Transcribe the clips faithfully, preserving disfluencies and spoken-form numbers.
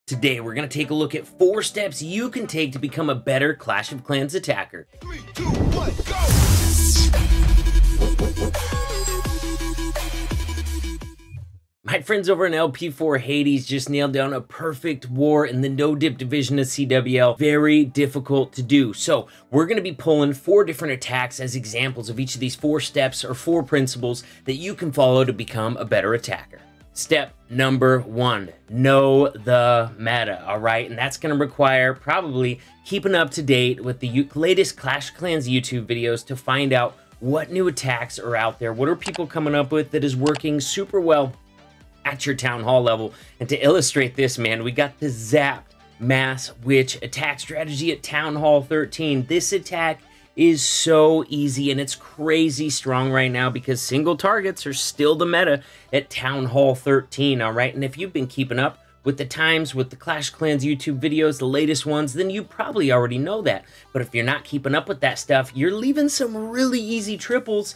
Today, we're going to take a look at four steps you can take to become a better Clash of Clans attacker. Three, two, one, go! My friends over in L P four Hades just nailed down a perfect war in the no-dip division of C W L. Very difficult to do. So we're going to be pulling four different attacks as examples of each of these four steps or four principles that you can follow to become a better attacker. Step number one, know the meta, all right? And that's going to require probably keeping up to date with the latest Clash of Clans YouTube videos to find out what new attacks are out there. What are people coming up with that is working super well at your Town Hall level? And to illustrate this, man, we got the Zapped Mass Witch attack strategy at Town Hall thirteen. This attack is so easy and it's crazy strong right now because single targets are still the meta at Town Hall thirteen, all right? And if you've been keeping up with the times with the Clash of Clans YouTube videos, the latest ones, then you probably already know that. But if you're not keeping up with that stuff, you're leaving some really easy triples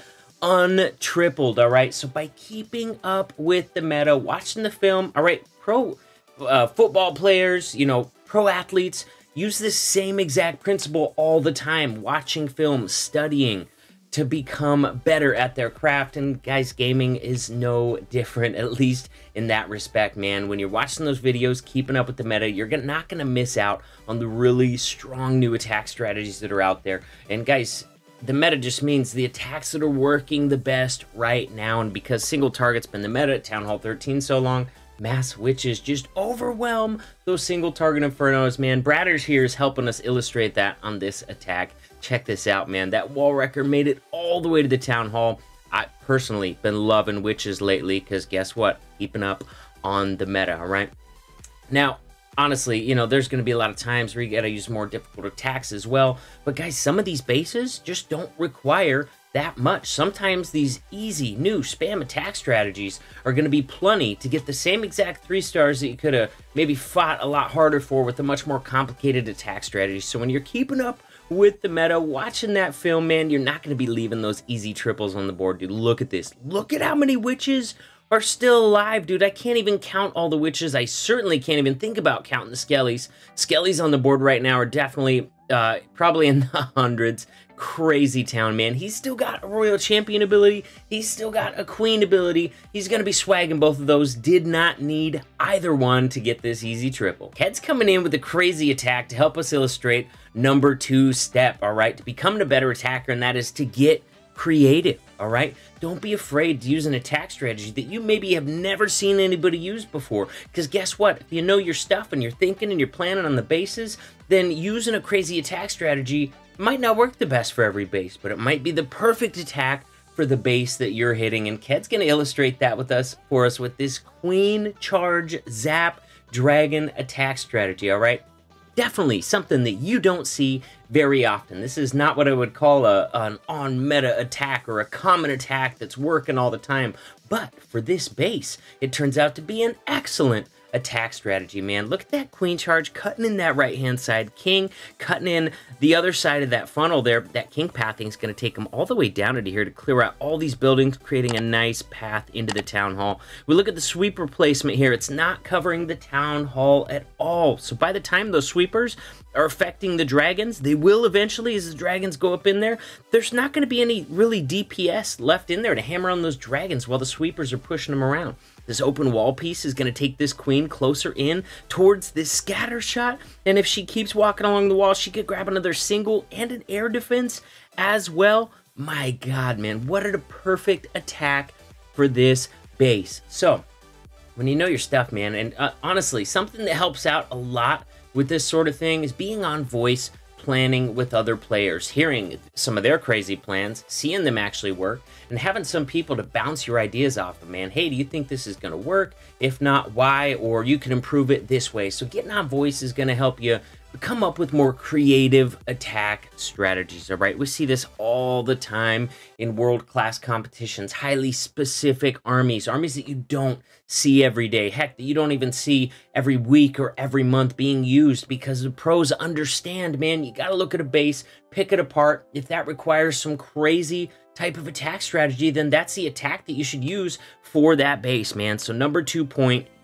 untripled, all right? So by keeping up with the meta, watching the film, all right, pro uh, football players, you know, pro athletes, use this same exact principle all the time, watching film, studying to become better at their craft. And guys, gaming is no different, at least in that respect, man. When you're watching those videos, keeping up with the meta, you're not going to miss out on the really strong new attack strategies that are out there. And guys, the meta just means the attacks that are working the best right now. And because single target's been the meta at Town Hall thirteen so long, Mass Witches just overwhelm those single target Infernos, man. Bradders here is helping us illustrate that on this attack. Check this out, man. That wall wrecker made it all the way to the Town Hall. I personally been loving Witches lately because guess what? Keeping up on the meta, all right? Now, honestly, you know, there's going to be a lot of times where you got to use more difficult attacks as well. But guys, some of these bases just don't require that much. Sometimes these easy new spam attack strategies are going to be plenty to get the same exact three stars that you could have maybe fought a lot harder for with a much more complicated attack strategy. So when you're keeping up with the meta, watching that film, man, you're not going to be leaving those easy triples on the board, dude. Look at this. Look at how many witches are still alive, dude. I can't even count all the witches. I certainly can't even think about counting the skellies. Skellies on the board right now are definitely uh, probably in the hundreds. Crazy town, man. He's still got a royal champion ability. He's still got a queen ability. He's going to be swagging both of those. Did not need either one to get this easy triple. Ked's coming in with a crazy attack to help us illustrate number two step, all right, to becoming a better attacker, and that is to get creative, all right? Don't be afraid to use an attack strategy that you maybe have never seen anybody use before, because guess what? If you know your stuff and you're thinking and you're planning on the bases, then using a crazy attack strategy might not work the best for every base, but it might be the perfect attack for the base that you're hitting. And Ked's going to illustrate that with us for us with this Queen Charge Zap Dragon attack strategy, all right? Definitely something that you don't see very often. This is not what I would call a, an on-meta attack or a common attack that's working all the time. But for this base, it turns out to be an excellent attack strategy, man. Look at that Queen Charge cutting in that right-hand side. King cutting in the other side of that funnel there. That King pathing is going to take him all the way down into here to clear out all these buildings, creating a nice path into the Town Hall. We look at the sweeper placement here. It's not covering the Town Hall at all. So by the time those sweepers are affecting the dragons, they will eventually, as the dragons go up in there, there's not going to be any really D P S left in there to hammer on those dragons while the sweepers are pushing them around. This open wall piece is going to take this queen closer in towards this scatter shot, and if she keeps walking along the wall, she could grab another single and an air defense as well. My God, man, what a perfect attack for this base. So, when you know your stuff, man, and uh, honestly, something that helps out a lot with this sort of thing is being on voice planning with other players, hearing some of their crazy plans, seeing them actually work, and having some people to bounce your ideas off of, man. Hey, do you think this is going to work? If not, why? Or you can improve it this way. So getting on voice is going to help you come up with more creative attack strategies, all right? We see this all the time in world-class competitions, highly specific armies, armies that you don't see every day, heck, that you don't even see every week or every month being used, because the pros understand, man, you got to look at a base, pick it apart. If that requires some crazy type of attack strategy, then that's the attack that you should use for that base, man. So number two point, get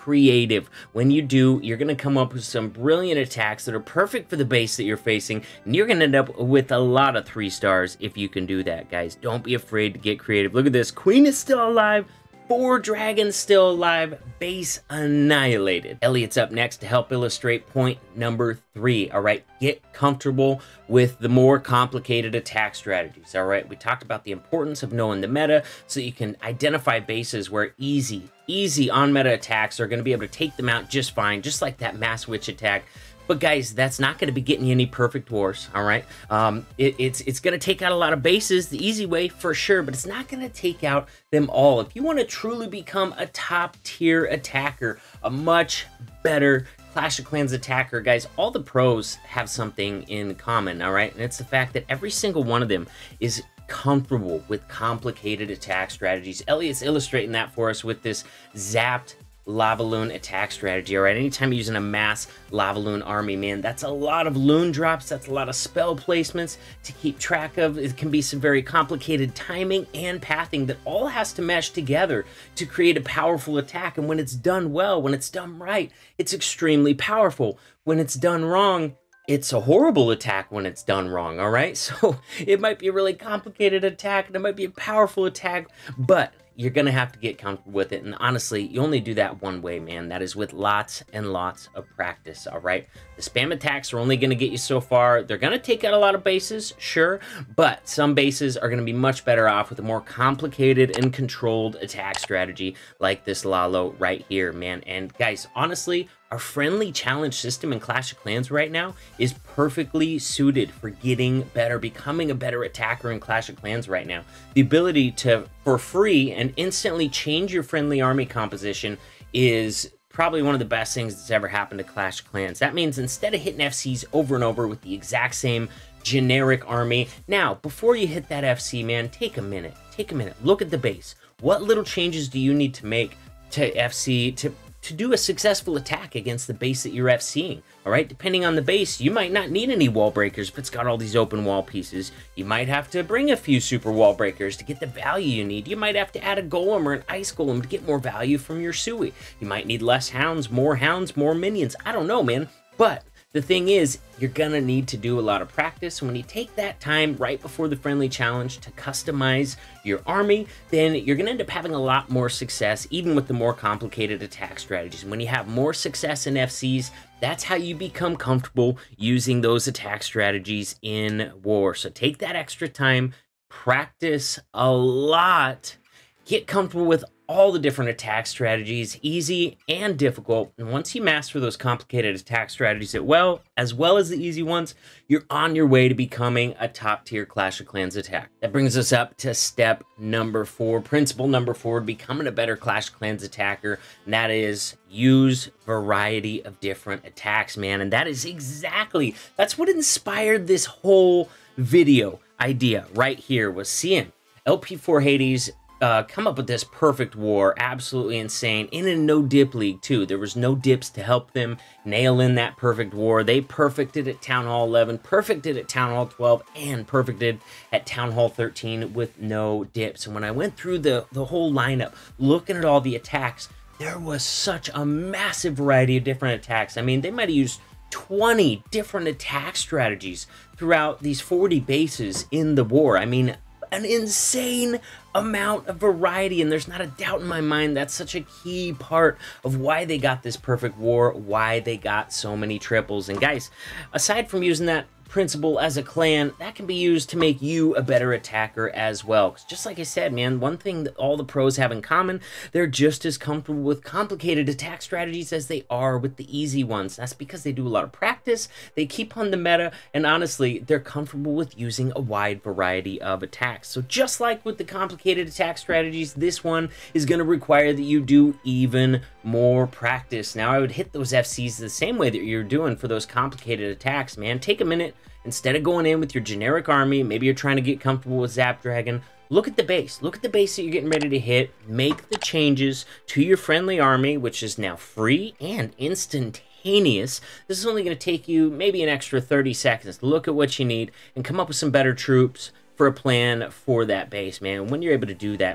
creative. When you do, you're going to come up with some brilliant attacks that are perfect for the base that you're facing, and you're going to end up with a lot of three stars if you can do that, guys. Don't be afraid to get creative. Look at this. Queen is still alive. Four dragons still alive, base annihilated. Elliot's up next to help illustrate point number three. All right, get comfortable with the more complicated attack strategies. All right, we talked about the importance of knowing the meta so you can identify bases where easy, easy on meta attacks are going to be able to take them out just fine, just like that Mass Witch attack. But guys, that's not going to be getting you any perfect wars, all right? Um, it, it's it's going to take out a lot of bases the easy way for sure, but it's not going to take out them all. If you want to truly become a top tier attacker, a much better Clash of Clans attacker, guys, all the pros have something in common, all right? And it's the fact that every single one of them is comfortable with complicated attack strategies. Elliot's illustrating that for us with this zapped lava loon attack strategy. All right, anytime you're using a mass lava loon army, man, that's a lot of loon drops, that's a lot of spell placements to keep track of. It can be some very complicated timing and pathing that all has to mesh together to create a powerful attack. And when it's done well, when it's done right, it's extremely powerful. When it's done wrong, it's a horrible attack when it's done wrong, all right? So it might be a really complicated attack, and it might be a powerful attack, but you're going to have to get comfortable with it. And honestly, you only do that one way, man. That is with lots and lots of practice, all right? The spam attacks are only going to get you so far. They're going to take out a lot of bases, sure, but some bases are going to be much better off with a more complicated and controlled attack strategy like this Lalo right here, man. And guys, honestly, our friendly challenge system in Clash of Clans right now is perfectly suited for getting better, becoming a better attacker in Clash of Clans right now. The ability to, for free, and instantly change your friendly army composition is probably one of the best things that's ever happened to Clash of Clans. That means instead of hitting F Cs over and over with the exact same generic army, now, before you hit that F C, man, take a minute. Take a minute. Look at the base. What little changes do you need to make to F C to to do a successful attack against the base that you're FCing, all right? Depending on the base, you might not need any wall breakers if it's got all these open wall pieces. You might have to bring a few super wall breakers to get the value you need. You might have to add a golem or an ice golem to get more value from your Sui. You might need less hounds, more hounds, more minions. I don't know, man, but the thing is, you're gonna need to do a lot of practice. When you take that time right before the friendly challenge to customize your army, then you're gonna end up having a lot more success, even with the more complicated attack strategies. And when you have more success in F Cs, that's how you become comfortable using those attack strategies in war. So take that extra time, practice a lot, get comfortable with all the different attack strategies, easy and difficult. And once you master those complicated attack strategies as well, as well as the easy ones, you're on your way to becoming a top tier Clash of Clans attack. That brings us up to step number four, principle number four, becoming a better Clash of Clans attacker. And that is use variety of different attacks, man. And that is exactly, that's what inspired this whole video idea right here, was seeing L P four Hades Uh, come up with this perfect war, absolutely insane, in a no-dip league, too. There was no dips to help them nail in that perfect war. They perfected at Town Hall eleven, perfected at Town Hall twelve, and perfected at Town Hall thirteen with no dips. And when I went through the, the whole lineup, looking at all the attacks, there was such a massive variety of different attacks. I mean, they might have used twenty different attack strategies throughout these forty bases in the war. I mean, an insane amount of variety, and there's not a doubt in my mind that's such a key part of why they got this perfect war, why they got so many triples. And guys, aside from using that principle as a clan, that can be used to make you a better attacker as well. 'Cause just like I said, man, one thing that all the pros have in common, they're just as comfortable with complicated attack strategies as they are with the easy ones. That's because they do a lot of practice, they keep on the meta, and honestly, they're comfortable with using a wide variety of attacks. So just like with the complicated attack strategies, this one is going to require that you do even more practice. Now, I would hit those F Cs the same way that you're doing for those complicated attacks, man. Take a minute. Instead of going in with your generic army, maybe you're trying to get comfortable with Zap Dragon, look at the base. Look at the base that you're getting ready to hit. Make the changes to your friendly army, which is now free and instantaneous. This is only going to take you maybe an extra thirty seconds. Look at what you need and come up with some better troops for a plan for that base, man. When you're able to do that, man,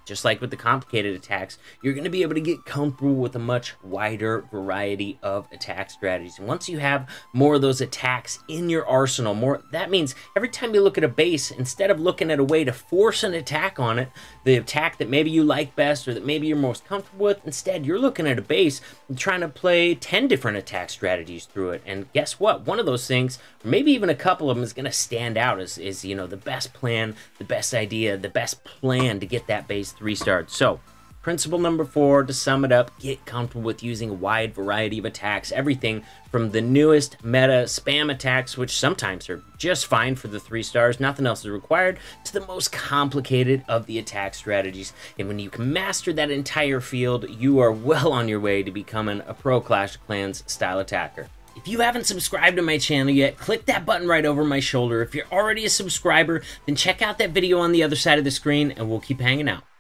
just like with the complicated attacks, you're going to be able to get comfortable with a much wider variety of attack strategies. And once you have more of those attacks in your arsenal, more that means every time you look at a base, instead of looking at a way to force an attack on it, the attack that maybe you like best or that maybe you're most comfortable with, instead you're looking at a base and trying to play ten different attack strategies through it. And guess what? One of those things, or maybe even a couple of them, is going to stand out as, is, you know, the best plan, the best idea, the best plan to get that base three starred. So principle number four, to sum it up, get comfortable with using a wide variety of attacks. Everything from the newest meta spam attacks, which sometimes are just fine for the three stars, nothing else is required, to the most complicated of the attack strategies. And when you can master that entire field, you are well on your way to becoming a pro Clash of Clans style attacker. If you haven't subscribed to my channel yet, click that button right over my shoulder. If you're already a subscriber, then check out that video on the other side of the screen and we'll keep hanging out.